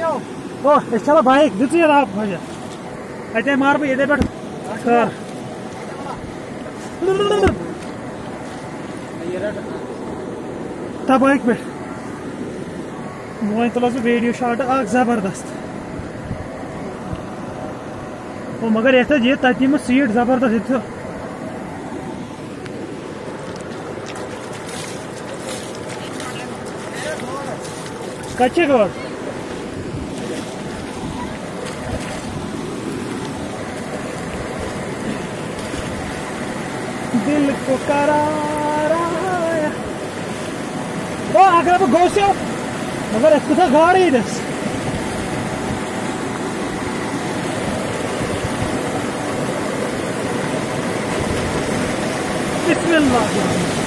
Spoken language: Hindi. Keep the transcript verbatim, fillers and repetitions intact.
ओ चलो बाइक दिख आप मजा अटे मार बह ये पे बाइक पे वो तुलो सह वीडियो शॉट अ जबरदस्त वो मगर ये ये तम सीट जबरदस्त ये कच्चे गोड़ दिल को करार आया वो अगर गोसो मगर कुछ गाड़ी दस बिस्मिल्लाह